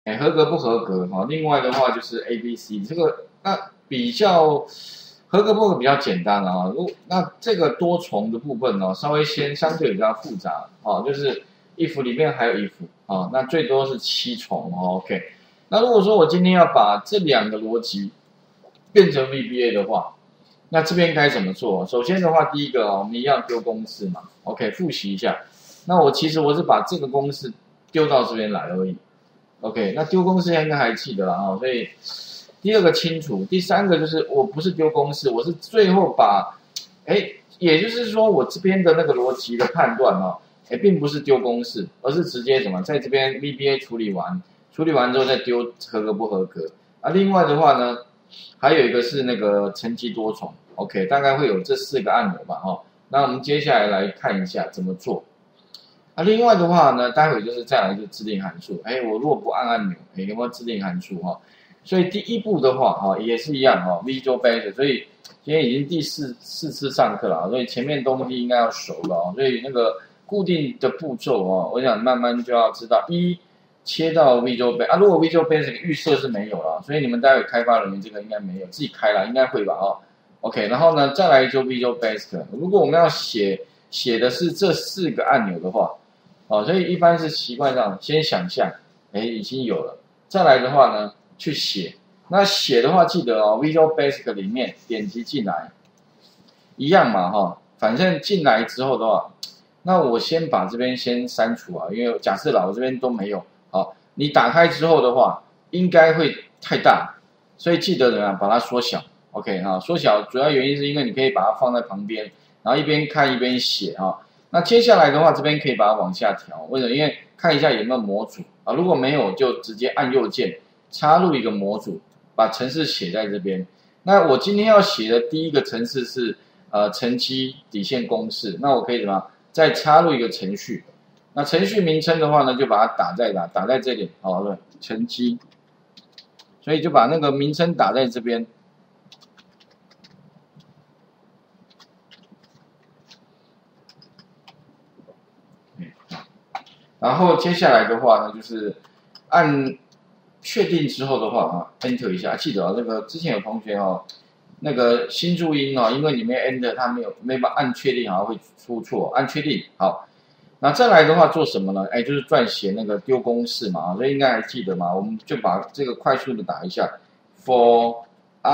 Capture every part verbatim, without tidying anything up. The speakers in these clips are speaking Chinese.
哎，合格不合格哈？另外的话就是 A、B、C 这个，那比较合格不合格比较简单了啊。如那这个多重的部分呢，稍微先相对比较复杂啊，就是 if 里面还有 if 啊，那最多是七重哦 OK。那如果说我今天要把这两个逻辑变成 V B A 的话，那这边该怎么做？首先的话，第一个哦，我们一样丢公式嘛 ，OK，复习一下。那我其实我是把这个公式丢到这边来而已。OK，那丢公式应该还记得了啊，所以第二个清楚，第三个就是我不是丢公式，我是最后把，哎，也就是说我这边的那个逻辑的判断哦，哎，并不是丢公式，而是直接什么，在这边 V B A 处理完，处理完之后再丢合格不合格。啊，另外的话呢，还有一个是那个乘积多重 ，OK， 大概会有这四个按钮吧，哈、哦。那我们接下来来看一下怎么做。啊，另外的话呢，待会就是再来就制定函数。哎，我如果不按按钮，哎，有没有制定函数哈？所以第一步的话，哈，也是一样哈 ，Visual Basic。所以今天已经第四四次上课了，所以前面东西应该要熟了哦。所以那个固定的步骤哦，我想慢慢就要知道。一切到 Visual Basic 啊，如果 Visual Basic 预设是没有了，所以你们待会开发人员这个应该没有，自己开了应该会吧？哦 ，OK， 然后呢，再来就 Visual Basic。如果我们要写写的是这四个按钮的话。哦，所以一般是习惯上先想象，哎，已经有了，再来的话呢，去写。那写的话，记得哦 ，Visual Basic 里面点击进来，一样嘛，哈、哦，反正进来之后的话，那我先把这边先删除啊，因为假设啦，我这边都没有，好，你打开之后的话，应该会太大，所以记得怎么样把它缩小 ，OK 哈、哦，缩小主要原因是因为你可以把它放在旁边，然后一边看一边写啊。那接下来的话，这边可以把它往下调，为什么？因为看一下有没有模组啊，如果没有，就直接按右键插入一个模组，把程式写在这边。那我今天要写的第一个程式是呃乘积底线公式，那我可以怎么再插入一个程序？那程序名称的话呢，就把它打在哪？打在这里，好了，乘积，所以就把那个名称打在这边。然后接下来的话呢，就是按确定之后的话啊 ，Enter 一下，记得啊，那个之前有同学哦，那个新注音哦，因为里面 Enter 它没有没办法按确定，好像会出错，按确定好。那再来的话做什么呢？哎，就是撰写那个丢公式嘛，所以应该还记得嘛，我们就把这个快速的打一下 ，for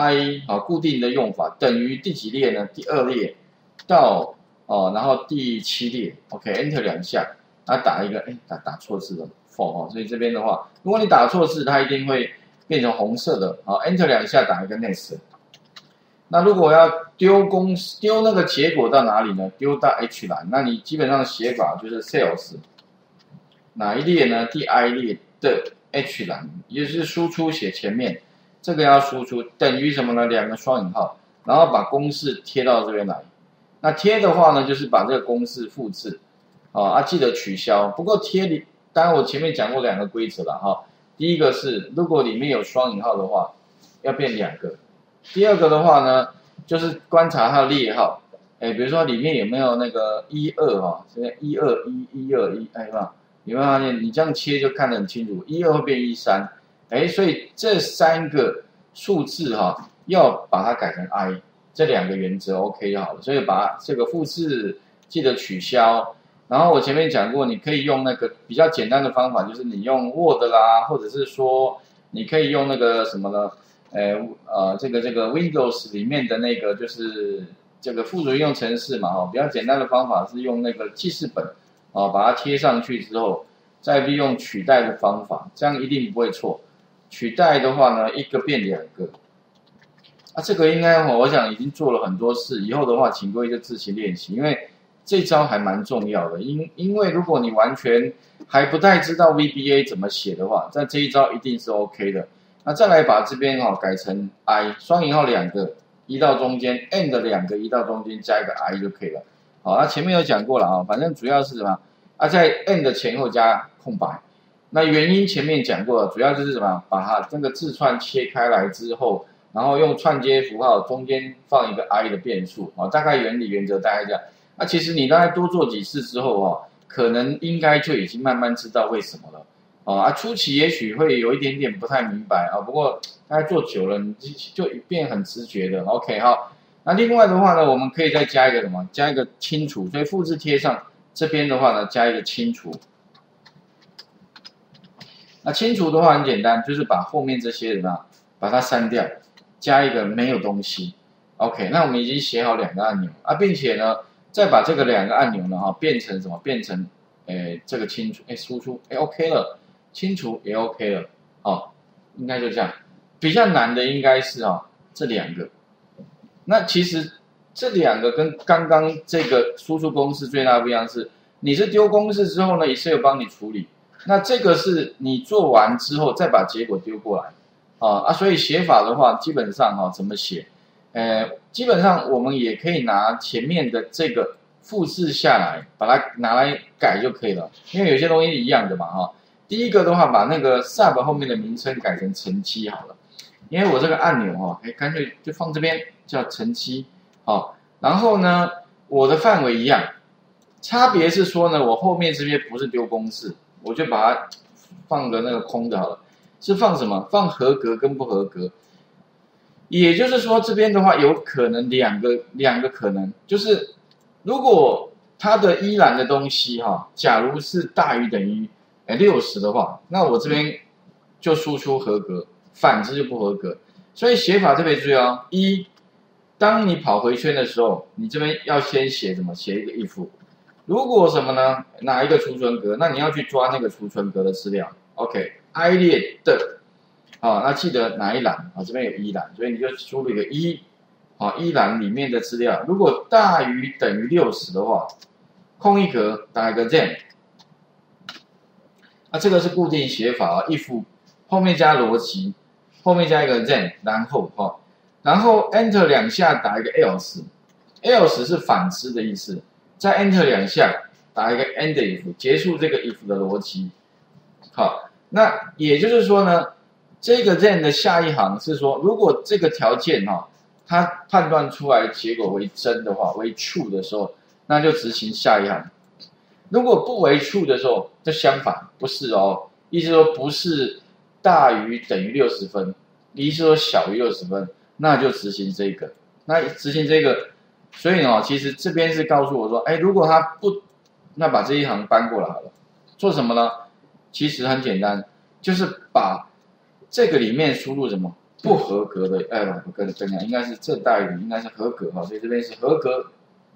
i 啊固定的用法等于第几列呢？第二列到哦，然后第七列 ，OK，Enter 两下。它打一个，哎，打打错字了 ，for 哦，所以这边的话，如果你打错字，它一定会变成红色的。好 ，Enter 两下打一个 next。那如果要丢公丢那个结果到哪里呢？丢到 H 栏，那你基本上写法就是 sales 哪一列呢？第 I 列的 H 栏，也就是输出写前面，这个要输出等于什么呢？两个双引号，然后把公式贴到这边来。那贴的话呢，就是把这个公式复制。啊啊，记得取消。不过贴里，当然我前面讲过两个规则了哈。第一个是，如果里面有双引号的话，要变两个。第二个的话呢，就是观察它的列号。哎，比如说里面有没有那个一二哈？这边一二一一二一，哎嘛，有没有发现？你这样切就看得很清楚，一二会变一三。哎，所以这三个数字哈，要把它改成 I， 这两个原则 OK 就好了。所以把这个复制记得取消。然后我前面讲过，你可以用那个比较简单的方法，就是你用 Word 啦，或者是说你可以用那个什么呢？呃呃，这个这个 Windows 里面的那个就是这个附属应用程式嘛，哦，比较简单的方法是用那个记事本，哦，把它贴上去之后，再利用取代的方法，这样一定不会错。取代的话呢，一个变两个。啊，这个应该我想已经做了很多次，以后的话，请各位就自行练习，因为这招还蛮重要的。因因为如果你完全还不太知道 V B A 怎么写的话，那这一招一定是 OK 的。那再来把这边哈、哦、改成 I 双引号两个移到中间 ，and 两个移到中间加一个 I 就可以了。好，那前面有讲过了啊，反正主要是什么啊，在 and 前后加空白。那原因前面讲过了，主要就是什么，把它这个字串切开来之后。然后用串接符号中间放一个 I 的变数啊，大概原理原则大概这样。那、啊、其实你大概多做几次之后啊，可能应该就已经慢慢知道为什么了。 哦啊，初期也许会有一点点不太明白啊，不过大概做久了，你就就变很直觉的。OK， 好，那另外的话呢，我们可以再加一个什么？加一个清除，所以复制贴上这边的话呢，加一个清除。那清除的话很简单，就是把后面这些人啊，把它删掉，加一个没有东西。OK， 那我们已经写好两个按钮啊，并且呢，再把这个两个按钮呢哈、啊、变成什么？变成诶这个清除，诶输出，诶 OK 了，清除也 OK 了，哦，应该就这样。比较难的应该是啊这两个。那其实这两个跟刚刚这个输出公式最大不一样是，你是丢公式之后呢 ，Excel 帮你处理。那这个是你做完之后再把结果丢过来，啊啊，所以写法的话，基本上哈、啊、怎么写，呃，基本上我们也可以拿前面的这个复制下来，把它拿来改就可以了，因为有些东西一样的嘛哈、啊。第一个的话，把那个 Sub 后面的名称改成乘积好了，因为我这个按钮哈、啊，哎，干脆就放这边叫乘积，好，然后呢，我的范围一样，差别是说呢，我后面这边不是丢公式。我就把它放个那个空的好了，是放什么？放合格跟不合格。也就是说，这边的话有可能两个两个可能，就是如果它的依然的东西哈，假如是大于等于哎六十的话，那我这边就输出合格，反之就不合格。所以写法特别注意哦。一，当你跑回圈的时候，你这边要先写什么？写一个 if。如果什么呢？哪一个储存格？那你要去抓那个储存格的资料。OK，I 列的，好，那记得哪一栏啊？这边有一栏，所以你就输入一个一，好，一栏里面的资料，如果大于等于六十的话，空一格打一个 then， 那这个是固定写法啊 ，if 后面加逻辑，后面加一个 then， 然后哈，然后 enter 两下打一个 else，else 是反之的意思。再 Enter 两下，打一个 End if， 结束这个 if 的逻辑。好，那也就是说呢，这个 then 的下一行是说，如果这个条件哈、哦，它判断出来结果为真的话，为 true 的时候，那就执行下一行。如果不为 true 的时候，就相反，不是哦，意思说不是大于等于六十分，意思说小于六十分，那就执行这个。那执行这个。所以呢，其实这边是告诉我说，哎，如果他不，那把这一行搬过来好了，做什么呢？其实很简单，就是把这个里面输入什么不合格的，哎，不合格的分量应该是正大于零，应该是合格哈，所以这边是合格。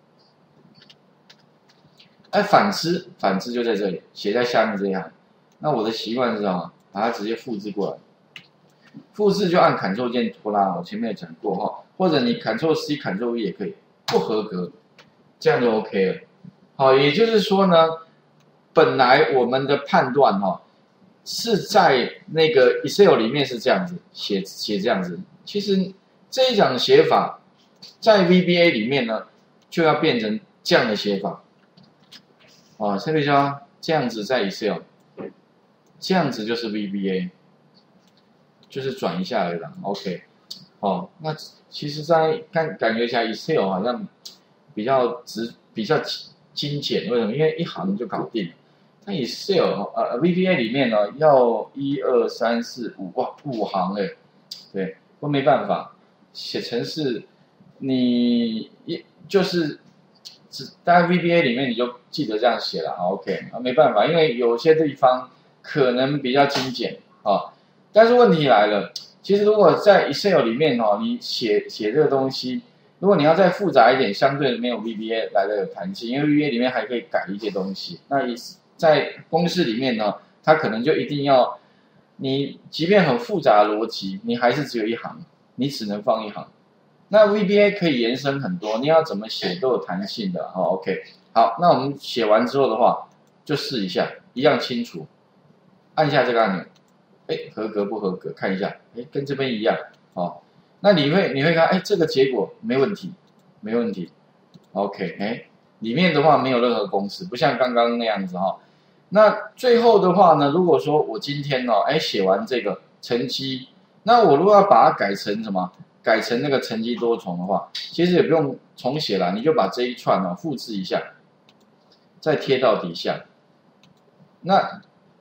哎，反之，反之就在这里，写在下面这一行。那我的习惯是啊，把它直接复制过来，复制就按 Ctrl 键拖拉，我前面有讲过哈，或者你 Ctrl C、Ctrl V 也可以。不合格，这样就 OK 了。好，也就是说呢，本来我们的判断哈、哦、是在那个 Excel 里面是这样子写写这样子，其实这一种写法在 V B A 里面呢就要变成这样的写法。啊，特别说这样子在 Excel， 这样子就是 V B A， 就是转一下而已啦 OK。哦，那其实在感感觉起来 Excel 好像比较直、比较精简，为什么？因为一行就搞定了。那 Excel 呃 V B A 里面呢，要一二三四五哇五行哎，对，都没办法写程式，你一就是只大概 V B A 里面你就记得这样写了 ，OK 啊，没办法，因为有些地方可能比较精简啊，但是问题来了。其实如果在 Excel 里面哦，你写写这个东西，如果你要再复杂一点，相对没有 V B A 来的有弹性，因为 V B A 里面还可以改一些东西。那在公式里面呢，它可能就一定要你即便很复杂的逻辑，你还是只有一行，你只能放一行。那 V B A 可以延伸很多，你要怎么写都有弹性的。好 ，OK， 好，那我们写完之后的话，就试一下，一样清楚，按下这个按钮。哎，合格不合格？看一下，哎，跟这边一样，哦，那你会你会看，哎，这个结果没问题，没问题 ，OK， 哎，里面的话没有任何公式，不像刚刚那样子哈、哦。那最后的话呢，如果说我今天哦，哎，写完这个乘积，那我如果要把它改成什么？改成那个乘积多重的话，其实也不用重写了，你就把这一串哦复制一下，再贴到底下，那。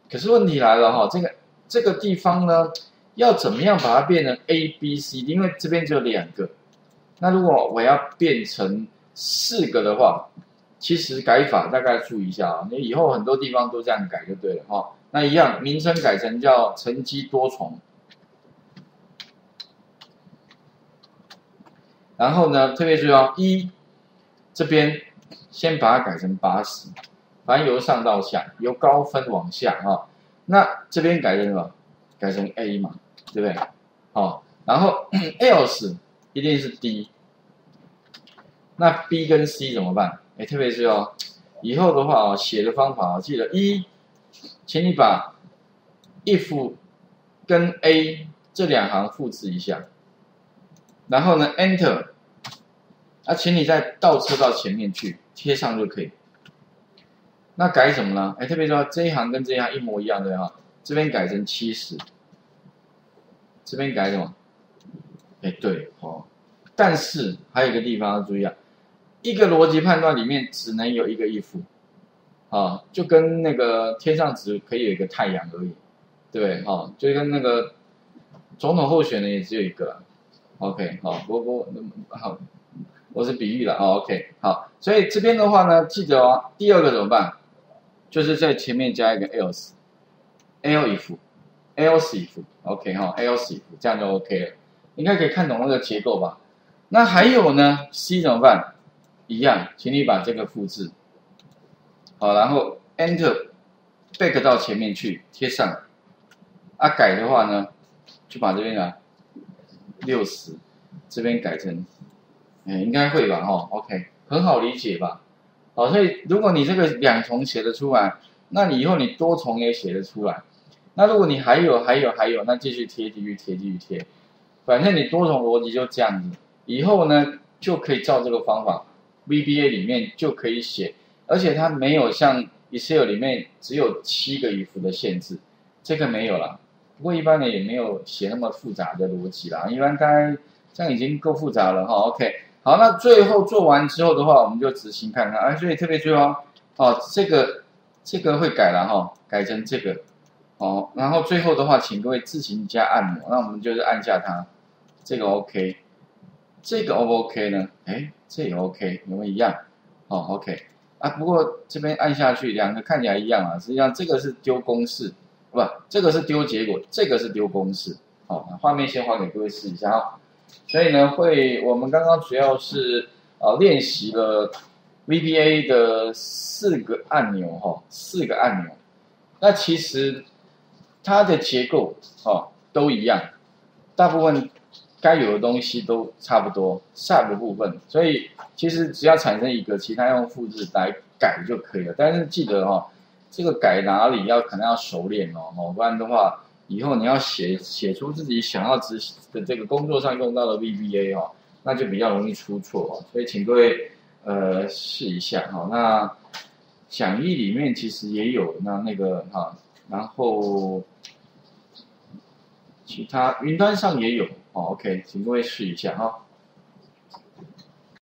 可是问题来了哈，这个这个地方呢，要怎么样把它变成 A B C D？ 因为这边只有两个，那如果我要变成四个的话，其实改法大概注意一下啊，你以后很多地方都这样改就对了哈。那一样，名称改成叫乘积多重，然后呢，特别注意哦，一这边先把它改成八十，反正由上到下，由高分往下哈。那这边改成什么？改成 A 嘛，对不对？好，然后 else 一定是 D， 那 B 跟 C 怎么办？哎，特别是哦，以后的话哦，写的方法哦，记得一，请你把 if 跟 A 这两行复制一下，然后呢 Enter， 啊，请你再倒车到前面去贴上就可以。那改什么呢？哎，特别说这一行跟这一行一模一样的哈，这边改成七十，这边改什么？哎，对哦，但是还有一个地方要注意啊，一个逻辑判断里面只能有一个 if， 啊，就跟那个天上只可以有一个太阳而已，对不对？哈，就跟那个总统候选人也只有一个 ，OK， 好，不不好，我是比喻了哦 ，OK， 好，所以这边的话呢，记得哦，第二个怎么办？就是在前面加一个 else，else if，else if，OK 哈 ，else if 这样就 OK 了，应该可以看懂那个结构吧？那还有呢 ，C 怎么办？一样，请你把这个复制，好，然后 Enter back 到前面去贴上，啊改的话呢，就把这边啊六十这边改成，哎应该会吧哈 ，OK 很好理解吧？好，所以如果你这个两重写得出来，那你以后你多重也写得出来。那如果你还有还有还有，那继续贴继续贴继续贴，反正你多重逻辑就这样子。以后呢就可以照这个方法 ，V B A 里面就可以写，而且它没有像 Excel 里面只有七个if的限制，这个没有啦。不过一般呢也没有写那么复杂的逻辑啦，一般大概这样已经够复杂了哈。OK。好，那最后做完之后的话，我们就执行看看。哎，所以特别注意哦，哦，这个这个会改了哈，改成这个，哦，然后最后的话，请各位自行加按钮，那我们就是按下它，这个 OK， 这个 O 不 OK 呢？哎，这也 OK， 有没有一样？哦 ，OK， 啊，不过这边按下去，两个看起来一样啊，实际上这个是丢公式，不，这个是丢结果，这个是丢公式。好，画面先还给各位试一下啊。所以呢，会我们刚刚主要是呃练习了 V B A 的四个按钮哈，四个按钮。那其实它的结构哦都一样，大部分该有的东西都差不多 ，sub 部分，所以其实只要产生一个，其他用复制来改就可以了。但是记得哈、哦，这个改哪里要可能要熟练哦，不然的话。以后你要写写出自己想要执行的这个工作上用到的 V B A 哦，那就比较容易出错哦。所以请各位呃试一下哈、哦。那讲义里面其实也有那那个哈、哦，然后其他云端上也有哦。OK，请各位试一下哈、哦。